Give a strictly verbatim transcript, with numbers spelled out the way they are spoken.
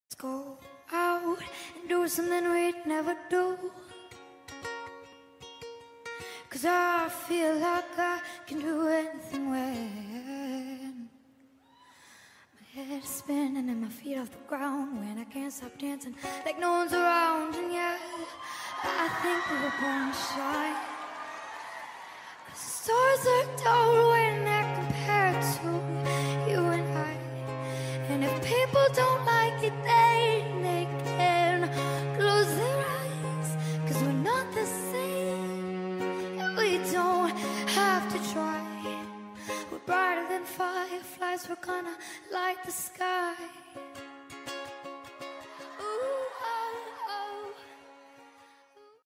Let's go out and do something we'd never do, 'cause I feel like I can do anything when my head is spinning and my feet off the ground, when I can't stop dancing like no one's around. And yeah, I think we were born to shine, 'cause the stars are dull when they're compared to you and I. And if people don't like it, then they can close their eyes, 'cause we're not the same, and we don't have to try. We're brighter than fireflies, we're gonna light the sky.